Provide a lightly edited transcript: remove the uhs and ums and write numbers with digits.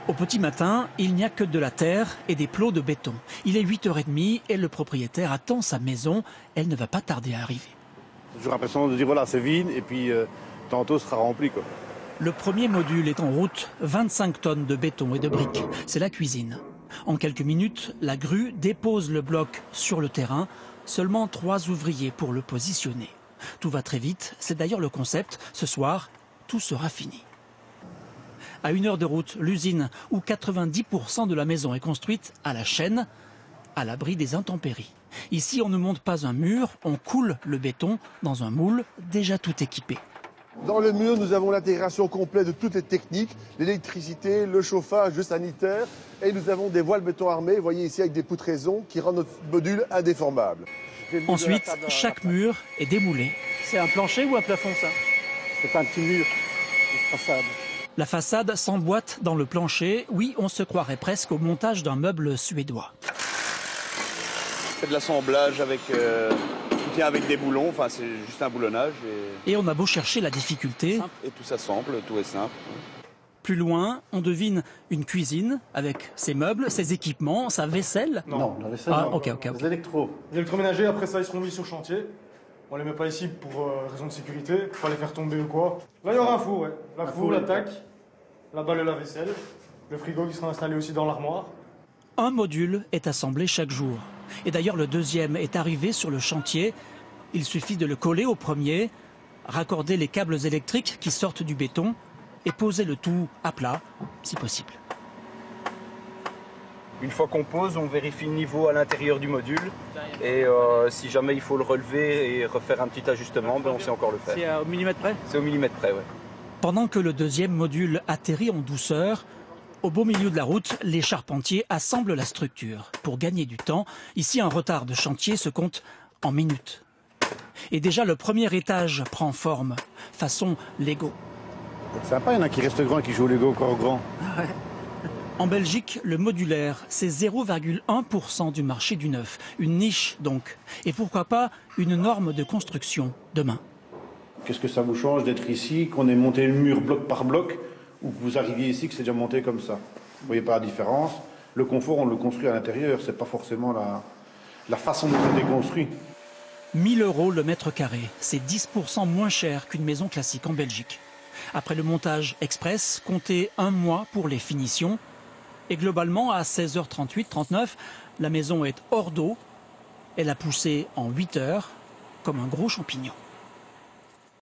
Au petit matin, il n'y a que de la terre et des plots de béton. Il est 8h30 et le propriétaire attend sa maison. Elle ne va pas tarder à arriver. J'ai toujours l'impression de dire voilà, c'est vide et puis tantôt ce sera rempli, quoi. Le premier module est en route, 25 tonnes de béton et de briques. C'est la cuisine. En quelques minutes, la grue dépose le bloc sur le terrain. Seulement 3 ouvriers pour le positionner. Tout va très vite, c'est d'ailleurs le concept. Ce soir, tout sera fini. À 1 heure de route, l'usine où 90% de la maison est construite à la chaîne, à l'abri des intempéries. Ici, on ne monte pas un mur, on coule le béton dans un moule déjà tout équipé. Dans le mur, nous avons l'intégration complète de toutes les techniques, l'électricité, le chauffage, le sanitaire. Et nous avons des voiles béton armées, vous voyez ici, avec des poutraisons qui rendent notre module indéformable. Ensuite, chaque mur est démoulé. C'est un plancher ou un plafond, ça? C'est un petit mur, une façade. La façade s'emboîte dans le plancher. Oui, on se croirait presque au montage d'un meuble suédois. C'est de l'assemblage avec, avec des boulons, enfin c'est juste un boulonnage. Et on a beau chercher la difficulté. Et tout s'assemble, tout est simple. Plus loin, on devine une cuisine avec ses meubles, ses équipements, sa vaisselle. Non, la vaisselle, ah, non. ok. Les électros. Les électroménagers, après ça, ils seront mis sur chantier. On les met pas ici pour raison de sécurité, pour pas les faire tomber ou quoi. Là, il y aura un four, ouais. La four, l'attaque, là-bas le lave-vaisselle, le frigo qui sera installé aussi dans l'armoire. Un module est assemblé chaque jour. Et d'ailleurs, le deuxième est arrivé sur le chantier. Il suffit de le coller au premier, raccorder les câbles électriques qui sortent du béton et poser le tout à plat, si possible. Une fois qu'on pose, on vérifie le niveau à l'intérieur du module. Et si jamais il faut le relever et refaire un petit ajustement, on sait encore le faire. C'est au millimètre près? C'est au millimètre près, oui. Pendant que le deuxième module atterrit en douceur, au beau milieu de la route, les charpentiers assemblent la structure. Pour gagner du temps, ici un retard de chantier se compte en minutes. Et déjà le premier étage prend forme, façon Lego. C'est sympa, il y en a qui restent grands et qui jouent au Lego encore grand. En Belgique, le modulaire, c'est 0,1% du marché du neuf. Une niche donc. Et pourquoi pas une norme de construction demain. Qu'est-ce que ça vous change d'être ici, qu'on ait monté le mur bloc par bloc, ou que vous arriviez ici, que c'est déjà monté comme ça? Vous voyez pas la différence? Le confort, on le construit à l'intérieur, c'est pas forcément la façon dont c'est construit. 1 000 € le mètre carré, c'est 10% moins cher qu'une maison classique en Belgique. Après le montage express, comptez 1 mois pour les finitions. Et globalement, à 16h38-39, la maison est hors d'eau. Elle a poussé en 8 heures, comme un gros champignon.